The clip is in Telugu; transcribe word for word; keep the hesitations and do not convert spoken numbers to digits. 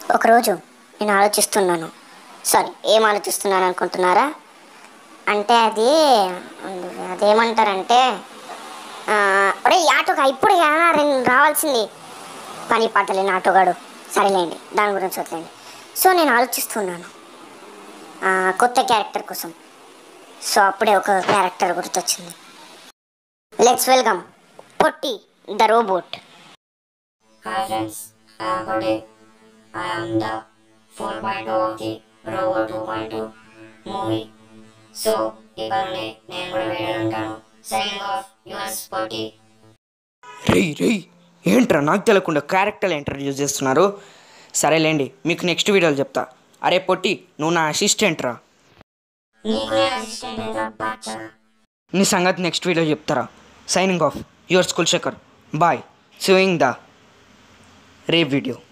ఒకరోజు నేను ఆలోచిస్తున్నాను. సారీ, ఏం ఆలోచిస్తున్నాను అనుకుంటున్నారా? అంటే అది అదేమంటారంటే ఒరే ఆటోగా ఇప్పుడు రావాల్సింది పని పాటలేని ఆటోగాడు. సరేలేండి, దాని గురించి వదిలేండి. సో నేను ఆలోచిస్తున్నాను కొత్త క్యారెక్టర్ కోసం. సో అప్పుడే ఒక క్యారెక్టర్ గుర్తొచ్చింది. Let's welcome Potti the robot. Hi friends, I am Pade. I am the four point oh of the Robo two point two movie. So, ఇక్కడ నుండి నేను కూడా వేయడానికి సైనింగ్ ఆఫ్ యువర్స్ పొట్టి. రేయ్ రేయ్ ఏంట్రా నాకు తెలియకుండా క్యారెక్టర్ ఇంట్రడ్యూస్ చేస్తున్నారు? సరేలేండి, మీకు నెక్స్ట్ వీడియోలో చెప్తా. అరే పొట్టి, నువ్వు నా అసిస్టెంట్ రా. నీ సంగతి నెక్స్ట్ వీడియో చెప్తారా. Signing off your school Shekhar. Bye. Seeing the rape video.